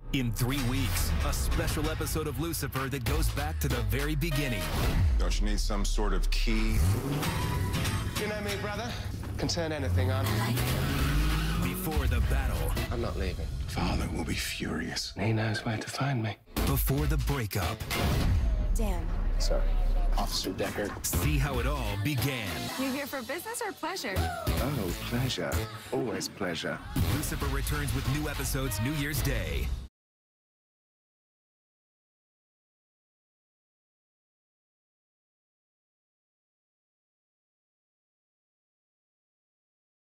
In 3 weeks, a special episode of Lucifer that goes back to the very beginning. Don't you need some sort of key? You know me, brother. Can turn anything on. Before the battle. I'm not leaving. Father will be furious. He knows where to find me. Before the breakup. Dan. Sorry. Officer Decker. See how it all began. You here for business or pleasure? Oh, pleasure. Always pleasure. Lucifer returns with new episodes New Year's Day.